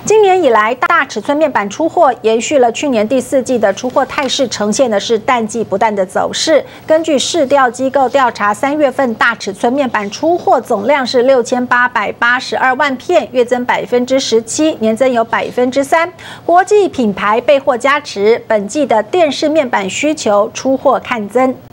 今年以来，大尺寸面板出货延续了去年第4季的出货态势，呈现的是淡季不淡的走势。根据市调机构调查，3月份大尺寸面板出货总量是6882万片，月增17%，年增有3%。国际品牌备货加持，本季的电视面板需求出货看增。